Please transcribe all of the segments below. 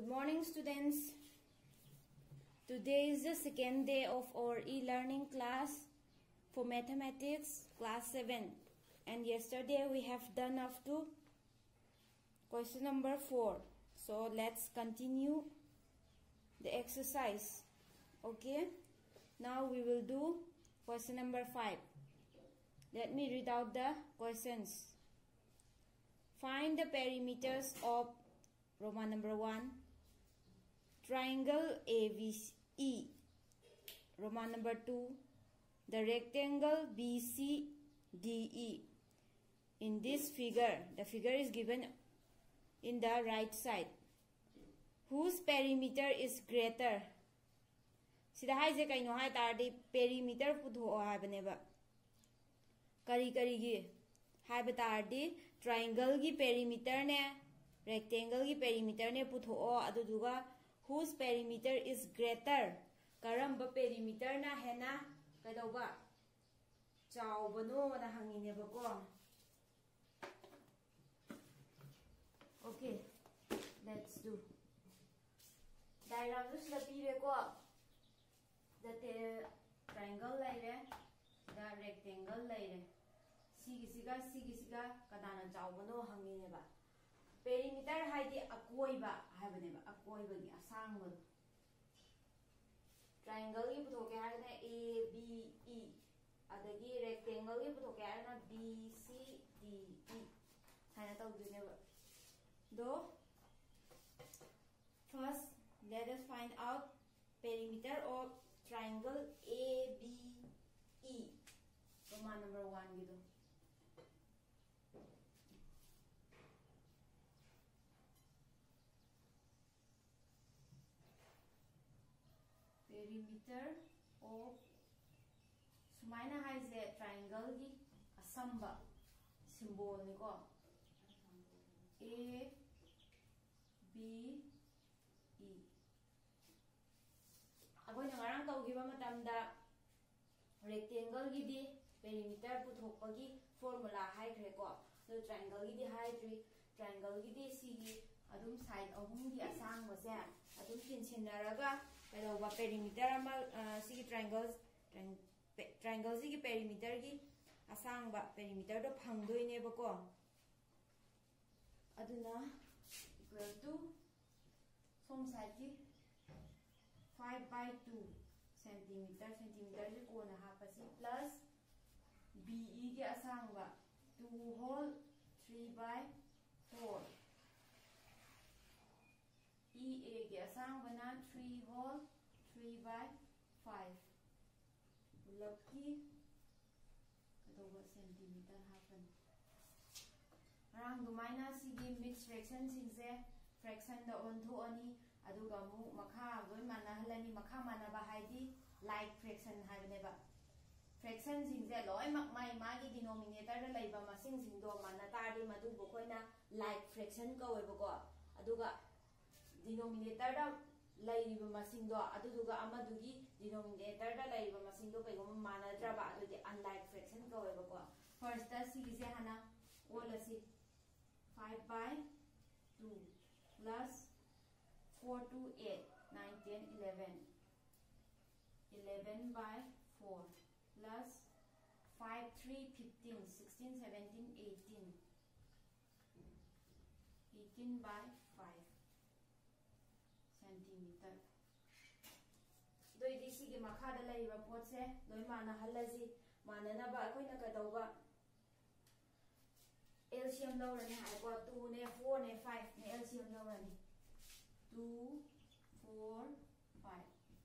Good morning, students. Today is the second day of our e-learning class for mathematics, class 7. And yesterday we have done up to question number 4. So let's continue the exercise. Okay. Now we will do question number 5. Let me read out the questions. Find the perimeters of Roman number 1, triangle ABCE. Roman number 2, the rectangle BCDE. In this figure, the figure is given in the right side. Whose perimeter is greater? Sida haise kaino hai tardi perimeter putho habaneba. Kari gi hai batardi triangle gi perimeter ne rectangle ki perimeter ne putho aduduga whose perimeter is greater karamba perimeter na hena kaidoba chawbano na hangine ba ko. Okay, let's do diagram just la pire ko the triangle laire the rectangle laire sigisiga kadana chawbano hangine ba. Perimeter haidi akoiba habaneba akoiba gi asangba triangle gi puthoke harana A B E adagi rectangle gi puthoke harana B C D E haina tawduneba. Do first let us find out perimeter of triangle A B E. Roman number 1 gi do perimeter of sumaina haise triangle gi asamba symbol ni ko A B E agoi na ngarang tawgiba matamda rectangle gi di perimeter puthokpa gi formula haikre ko so triangle gi di haidri triangle gi di sigi adum side ahum gi asang ba se adum tinsinaraga kaidoba perimeter ama sigi triangles sigi perimeter gi asang ba perimeter do phangdoi ne ba ko aduna equal to som side gi 5/2 centimeter ji ko na hapasi plus BE gi asang ba 2 whole 3/4 EA gi asang bana 3 whole 3/5 ulapki kadoba centimeter happen arang dumaina sigi mixed fraction singse fraction da ontho ani aduga mu makha goi mana halani makha mana ba haidi like fraction haibneba fraction singse loi mak mai magi denominator da laiba masing singdo mana tadi madu bokoina like fraction ka weba ko aduga denominator da laiba masing do aduduga amadugi denominator da laiba masing do kaigoma manadra ba adudi unlike fraction ka weba ko first ta sigi hana all asi 5/2 plus 4 to 8 9 10 11 11/4 plus 5 3 15 16 17 18 18/5 centimeter. Do this is makha da lai report se doi mana halazi mana na ba koi na ka dauba LCM lawrani hai ko 2 ne 4 ne 5 ne LCM lawrani 2 4 5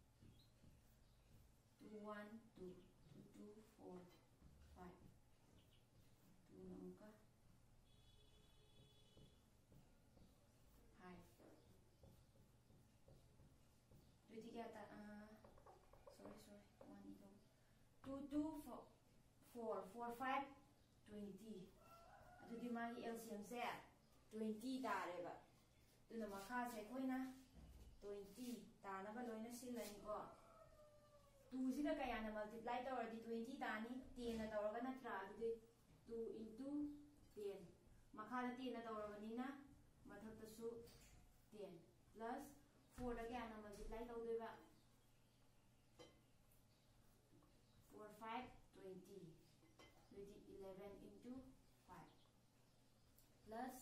2 1 2 2 4 5 2 namka 5 sorry 1 2 2 4 4 5 20 adudi magi LCM se 20 tareba duna makha se koina 20 tana ba loina silani ko 2 sida kaya na multiply tawrdi 20 tani 10 na tawraga natra adudi 2 into 10 makha da 10 na tawrabanina mathak tasu 10 plus 4 da kaya na multiply tawdoiba 4 5 20 11 into 5 plus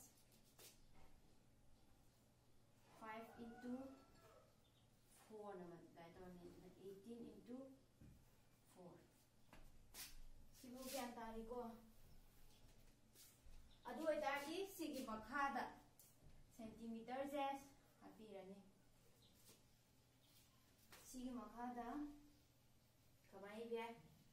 5 into 4 na multiply tawni 18 into 4 sibu kyan tari ko adu ai tari sigi makhada centimeter je hapirani sigi makhada kamai bia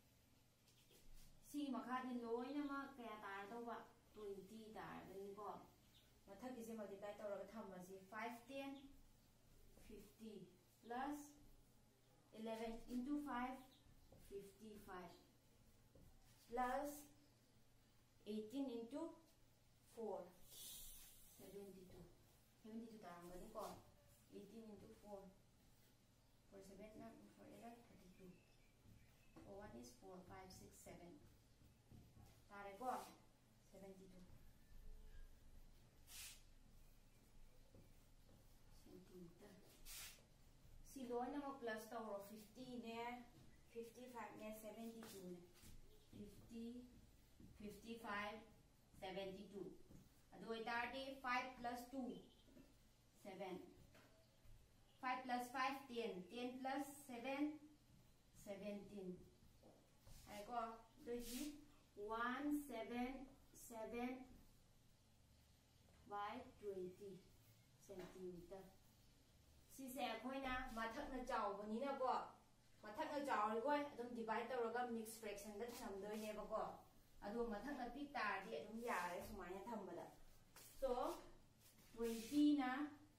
sigi makhadi loina ma kaya tar tawba 20 tar dani ko mathak ki se multiply tawraga thammasi 5 10 50 plus 11 into 5 55 plus 18 into 4 72 taramgani ko 18 into 4 for 7 na for 8 32 for 1 is 4 5 6 7 tare ko 72 centimeter si loina mo plus tawro 50 ne 55 ne 72 ne 50 55 72 adu ai tardi 5 plus 2 7 5 plus 5 10 10 plus 7 17 ai ko doji 177 by 20 centimeter si se khoina mathak na chaw bani na ko mathak na chaw ri ko adum divide tawraga mix fraction da thamdoi ne ba ko adu mathak na pi tar di adum yare sumaya thambada so 20 na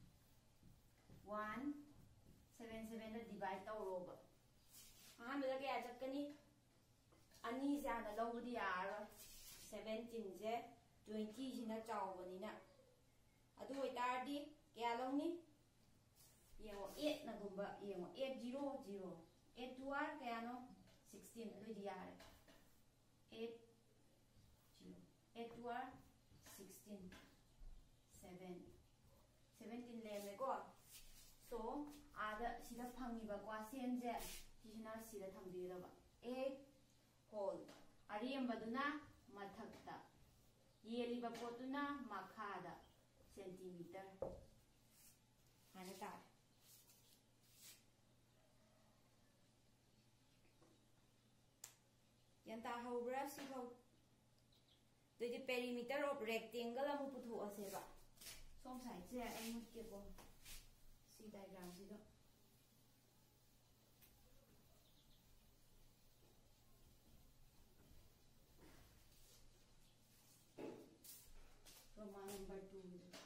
177 da divide tawroba ahamda kaya chakani ani ja na lawdi yaro 17 je 20 jina chawbani na adu oi tar di kaya lawni yengo 8 na gumba yengo 800 8 to r kaya no 16 adu di yare 8 to r 16 7 17 leme ko so ada sida phangi ba question je sina sida thambira ba 8 whole ariyam baduna mathakta yeli ba potuna makhada centimeter hana ta yanta hobra si ho the perimeter of rectangle amu puthu ase ba som side je ai mut ke ko si diagram si do Roman number 2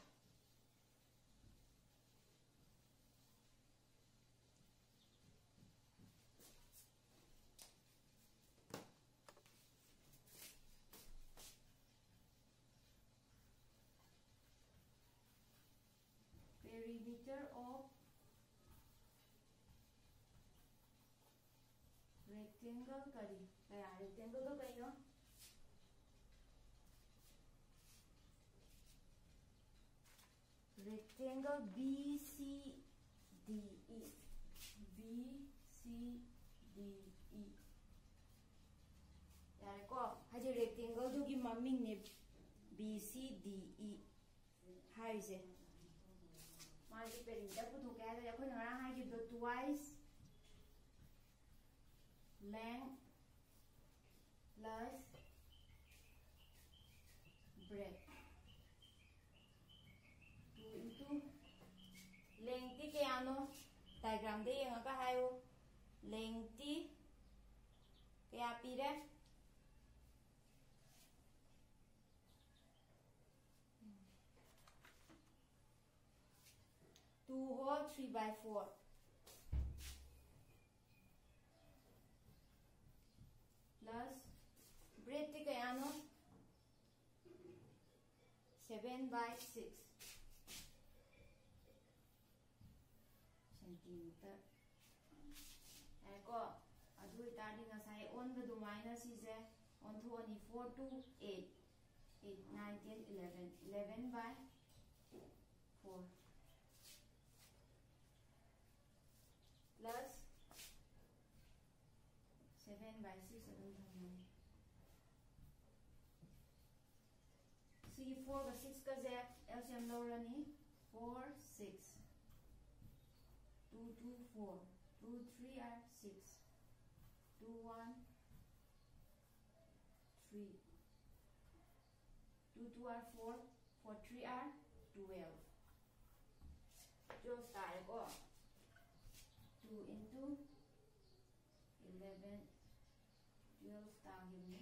perimeter of rectangle kari kaya rectangle do kayo rectangle BCDE yare ko haje rectangle do gi maming ne BCDE haise mari perimeter puthu kaya da yakoi na rang hai do twice length plus breadth 2 into length kaya no diagram de yang ka hayo length kaya pire 2 whole 3 by 4 plus breadth kaya no 7 by 6 centimeter eko adu itadi ngasai on the minus is on to only 4 to 8 9 10 11 11 by 4 by 6 adum thamani. See 4 ga 6 ka ze LCM lorani 4 6 2 2 4 2 3 are 6 2 1 3 2 2 are 4 4 3 are 12. Just start go 2 into 11 12 star give me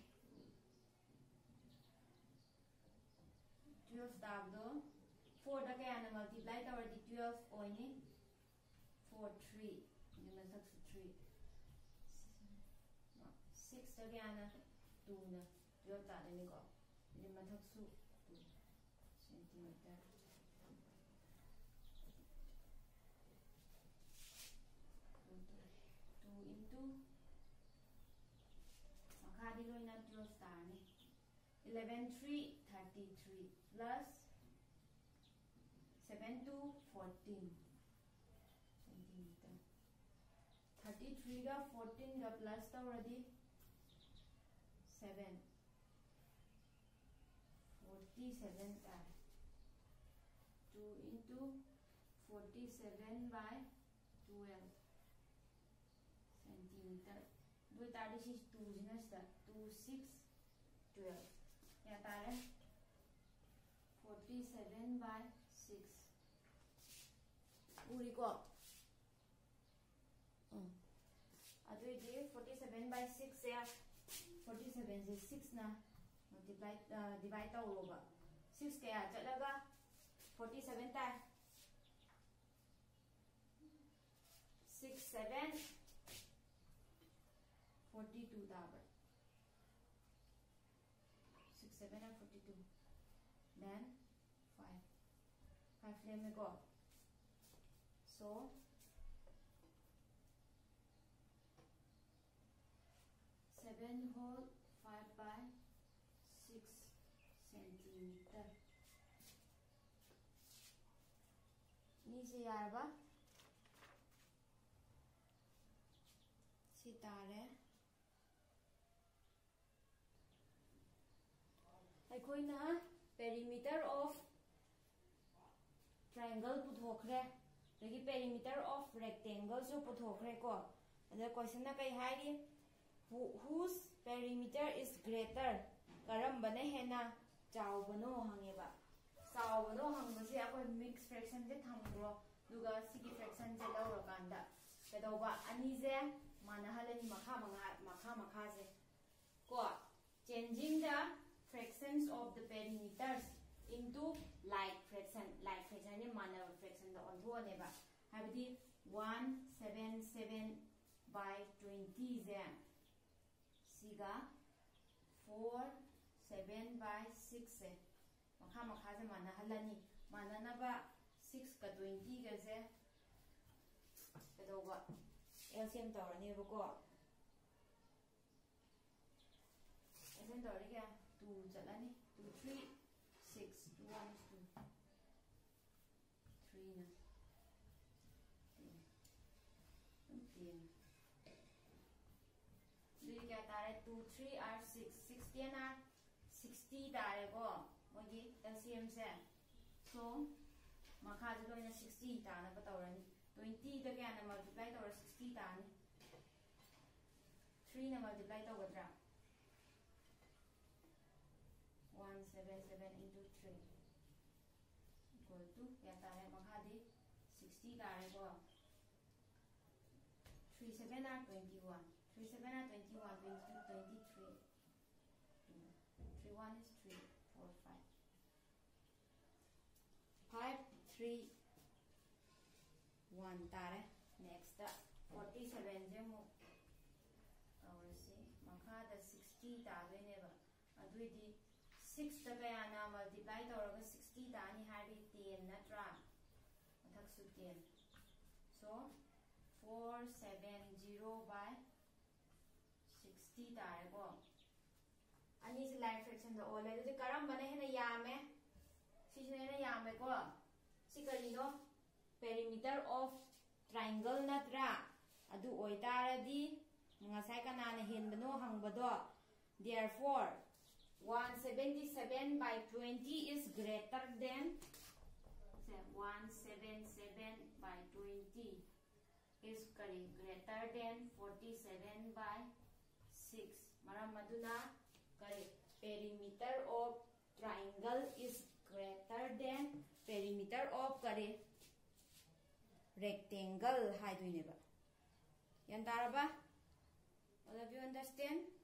12 star do 4 da kaya na multiply tawar di 12 oini 4 3 ni masak 3 6 da kaya na 2 na 12 ta ni ko ni masak su 2 centimeter 2 into makadi loy na 12 star ni 11 3 33 plus 7 2 14 centimeter 33 ga 14 ga plus tawradi 7 47 ta 2 into 47 by 12 centimeter. Do tadi sih 2 jenis dah 2 6 12. Ya tadi 47 by 6. Uri ko. Aduh ini 47 by 6 ya. 47 से 6 ना multiply divide tahu loba. 6 kaya cakap 47 ta 6 7 42 tabar 6 7 and 42 then 5 let me go so 7 whole 5 by 6 centimeter ni se yaar ba sitare aikoina perimeter of triangle puthokre dagi perimeter of rectangle so puthokre ko ada question na kai hairi whose perimeter is greater karambana hena chawbano hangeba chawbano hangbase akoi mix fraction je thangro duga sigi fraction je lawra kanda kedoba ani je manahalani makha je ko changing the fractions of the perimeters into like fraction ni mana fraction da on tho ne ba habdi 177 by 20 je siga 4 7 by 6 se makha je manahalani manana ba 6 ka 20 ga je kedoba LCM tawrani ba ko LCM tawri kya 2 chalani 2 3 6 2 1 is 2 3 na 10 3 kya tare 2 3 are 6 10 are 60 tare ko mogi LCM se so makha je loina 60 ta na ba tawrani 20 da kya na multiply tawra 60 ta ni 3 na multiply tawgadra 177 into 3 equal to ya tare makhadi 60 tare ko 3 7 are 21 3 7 are 21 22 23 3 1 is 3 4 5 3 1 tare next 47 je mo aur se makhada 60 tare ne ba aduidi 6 ta kaya na multiply tawraga 60 ta ni hari 10 natra mathak su 10 so 470 by 60 tare ko ani se like fraction da ole de karam bane hena yame si se hena yame ko si kari no perimeter of triangle natra adu oitaradi ngasai kanana henbano hangbado. Therefore 177 by 20 is greater than 177 by 20 is greater than 47 by 6. Maram maduna perimeter of triangle is greater than perimeter of rectangle. Yan taraba? All of you understand?